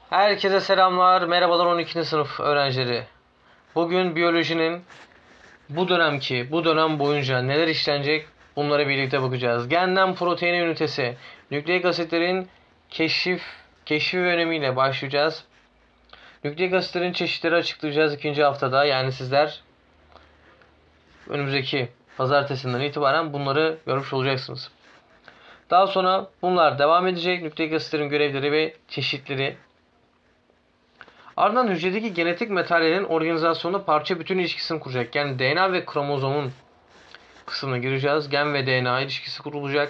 Herkese selamlar, merhabalar 12. sınıf öğrencileri. Bugün biyolojinin bu dönem boyunca neler işlenecek bunlara birlikte bakacağız. Genden proteine ünitesi, nükleik asitlerin keşfi ve önemiyle başlayacağız. Nükleik asitlerin çeşitleri açıklayacağız ikinci haftada. Yani sizler önümüzdeki pazartesinden itibaren bunları görmüş olacaksınız. Daha sonra bunlar devam edecek. Nükleik asitlerin görevleri ve çeşitleri. Ardından hücredeki genetik materyalin organizasyonunda parça bütün ilişkisini kuracak. Yani DNA ve kromozomun kısmına gireceğiz. Gen ve DNA ilişkisi kurulacak.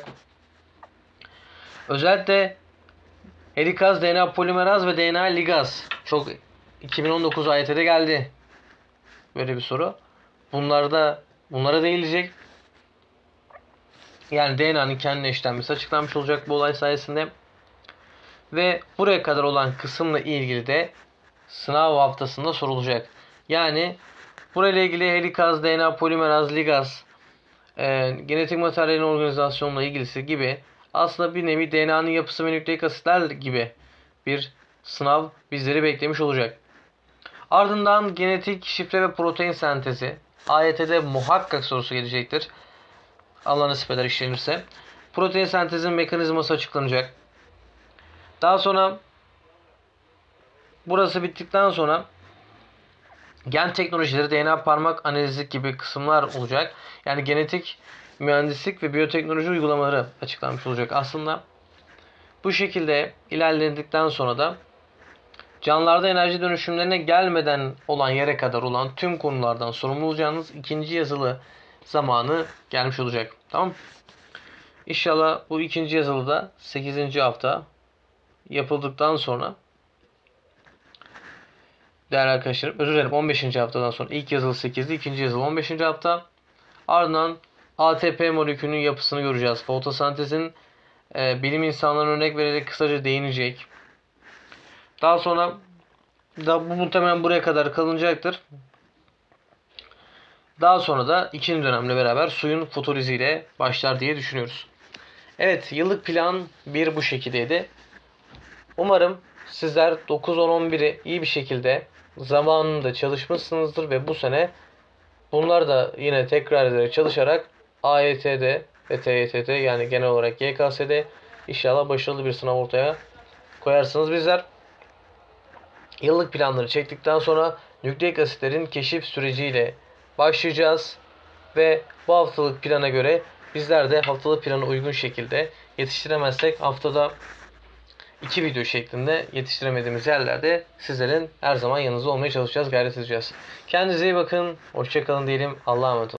Özellikle helikaz, DNA polimeraz ve DNA ligaz. Çok 2019 AYT'de geldi. Böyle bir soru. Bunlara değilecek. Yani DNA'nın kendine eşlenmesi açıklanmış olacak bu olay sayesinde. Ve buraya kadar olan kısımla ilgili de sınav haftasında sorulacak. Yani burayla ilgili helikaz, DNA polimeraz, ligaz, genetik materyalin organizasyonla ilgisi gibi aslında bir nevi DNA'nın yapısı ve nükleik asitler gibi bir sınav bizleri beklemiş olacak. Ardından genetik şifre ve protein sentezi. AYT'de muhakkak sorusu gelecektir. Allah nasip eder işlenirse. Protein sentezinin mekanizması açıklanacak. Daha sonra burası bittikten sonra gen teknolojileri, DNA parmak analizi gibi kısımlar olacak. Yani genetik mühendislik ve biyoteknoloji uygulamaları açıklanmış olacak. Aslında bu şekilde ilerledikten sonra da canlılarda enerji dönüşümlerine gelmeden olan yere kadar olan tüm konulardan sorumlu olacağınız ikinci yazılı zamanı gelmiş olacak. Tamam. İnşallah bu ikinci yazılıda 8. hafta yapıldıktan sonra değerli arkadaşlarım, özür dilerim, 15. haftadan sonra ilk yazılı 8'di, ikinci yazılı 15. hafta. Ardından ATP molekülünün yapısını göreceğiz. Fotosentezin bilim insanlarına örnek vererek kısaca değinecek. Daha sonra da bu muhtemelen buraya kadar kalınacaktır. Daha sonra da ikinci dönemle beraber suyun fotoliziyle başlar diye düşünüyoruz. Evet, yıllık plan bir bu şekildeydi. Umarım sizler 9, 10, 11'i iyi bir şekilde zamanında çalışmışsınızdır ve bu sene bunlar da yine tekrar ederek çalışarak AYT'de ve TYT'de yani genel olarak YKS'de inşallah başarılı bir sınav ortaya koyarsınız bizler. Yıllık planları çektikten sonra nükleik asitlerin keşif süreciyle başlayacağız ve bu haftalık plana göre bizler de haftalık plana uygun şekilde yetiştiremezsek haftada 2 video şeklinde yetiştiremediğimiz yerlerde sizlerin her zaman yanınızda olmaya çalışacağız, gayret edeceğiz. Kendinize iyi bakın, hoşça kalın diyelim, Allah'a emanet olun.